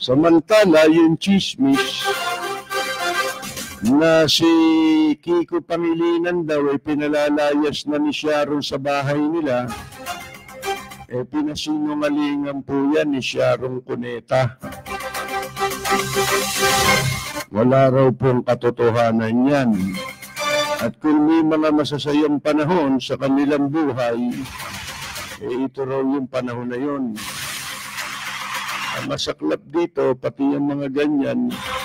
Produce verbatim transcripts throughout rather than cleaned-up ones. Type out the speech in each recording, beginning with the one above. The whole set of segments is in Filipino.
Samantala, yung chismis na si Kiko Pangilinan daw ay pinalalayas na ni Sharon sa bahay nila, eh pinasinungalingan po yan ni Sharon Cuneta. Wala raw pong katotohanan yan. At kung may mga masasayang panahon sa kanilang buhay, eh ito raw yung panahon na yun. Ang masaklap dito, pati yung mga ganyan,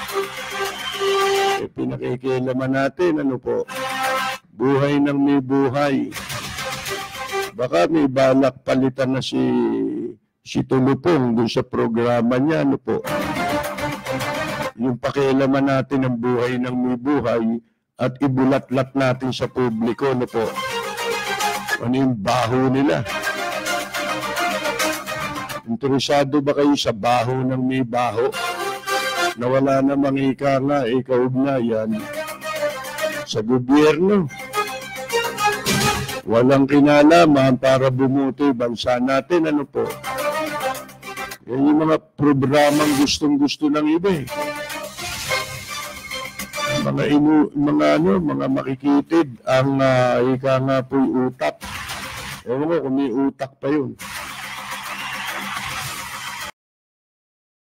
eh, pinakikialaman natin, ano po, buhay ng may buhay. Baka may balak palitan na si, si Tulupong dun sa programa niya, ano po. Yung pakialaman natin ng buhay ng may buhay at ibulat-lat natin sa publiko, ano po. Ano yung baho nila? Interesado ba kayo sa baho ng may baho? Na wala namang ikala, ikaugnayan sa gobyerno. Walang kinalaman para bumuti bansa natin, ano po. Yan yung mga programang gustong-gusto ng iba eh. Mga inu, mga ano, mga makikitid ang uh, ika nga po'y utak. Ewan ko kung may utak pa yun.